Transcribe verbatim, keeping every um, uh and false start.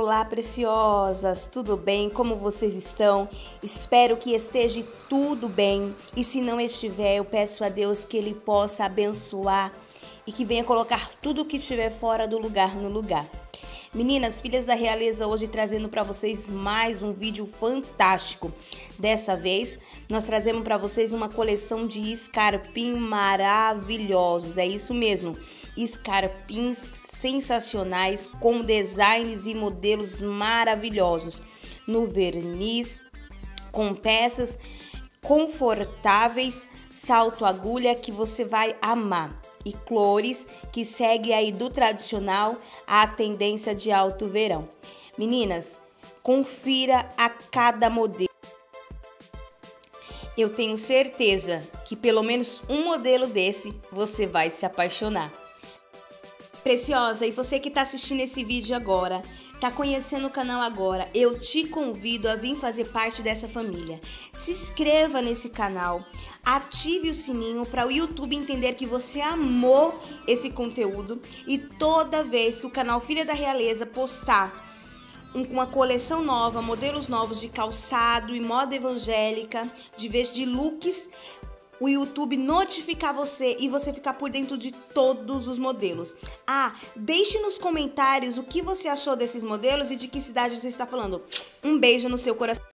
Olá, preciosas! Tudo bem? Como vocês estão? Espero que esteja tudo bem. E se não estiver, eu peço a Deus que Ele possa abençoar e que venha colocar tudo que estiver fora do lugar no lugar. Meninas, filhas da realeza, hoje trazendo para vocês mais um vídeo fantástico. Dessa vez, nós trazemos para vocês uma coleção de escarpins maravilhosos. É isso mesmo, escarpins sensacionais com designs e modelos maravilhosos. No verniz, com peças confortáveis, salto agulha que você vai amar. E cores que segue aí do tradicional à tendência de alto verão. Meninas, confira a cada modelo. Eu tenho certeza que pelo menos um modelo desse você vai se apaixonar. Preciosa, e você que está assistindo esse vídeo agora, está conhecendo o canal agora, eu te convido a vir fazer parte dessa família. Se inscreva nesse canal, ative o sininho para o YouTube entender que você amou esse conteúdo e toda vez que o canal Filha da Realeza postar uma coleção nova, modelos novos de calçado e moda evangélica, de vez de looks, o YouTube notificar você e você ficar por dentro de todos os modelos. Ah, deixe nos comentários o que você achou desses modelos e de que cidade você está falando. Um beijo no seu coração.